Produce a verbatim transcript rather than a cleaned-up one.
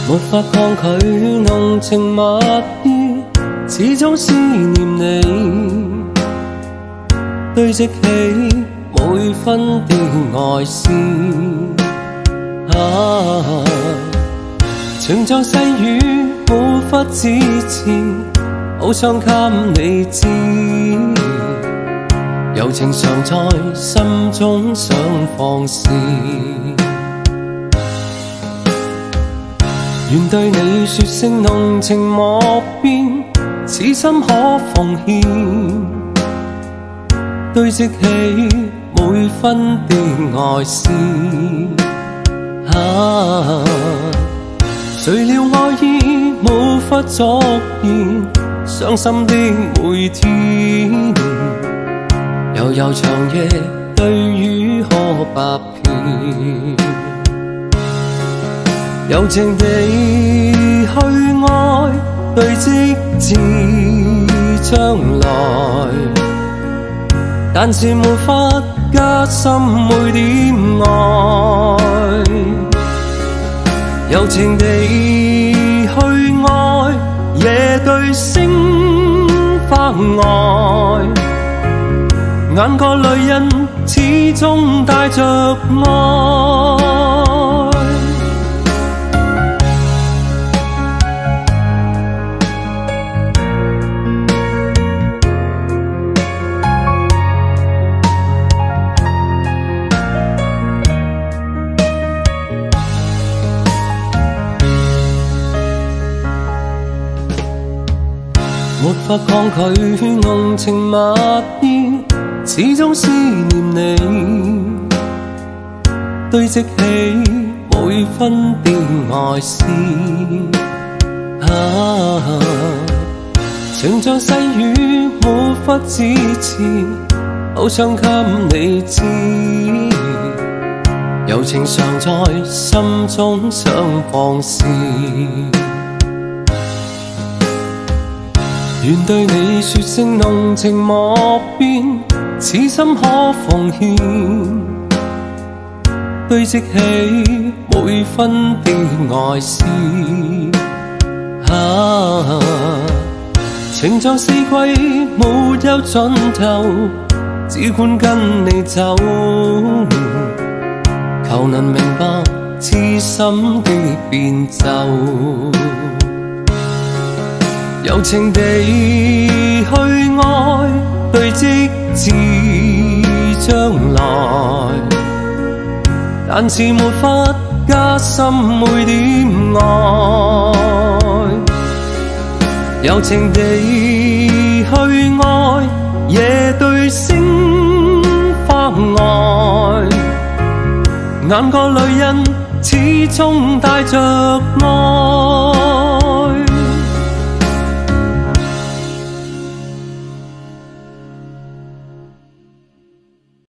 沒法抗拒濃情蜜意，始終思念你，堆積起每分的愛思。啊，情像細雨無法自持，好想給你知，柔情常在心中想放肆。願對你說聲濃情莫變，此心可奉獻，堆積起每分的愛思。啊，誰料愛意無法作言，傷心的每天，悠悠長夜對語可百遍。柔情地去愛，對積至將來，但是沒法加深每點愛。柔情地去愛，夜對星花愛，眼角淚印始終帶着愛。沒法抗拒濃情蜜意，始終思念你，堆積起每分的愛思。啊，情像細雨無法自持，好想給你知，柔情常在心中想放肆。願對你說聲濃情莫變，此心可奉獻，堆積起每分的愛思。啊，情像四季沒有盡頭，只管跟你走，求能明白痴心的變奏。柔情地去愛，對積至將來，但是沒法加深每點愛。柔情地去愛，夜對星花愛，眼角淚印始終帶着愛。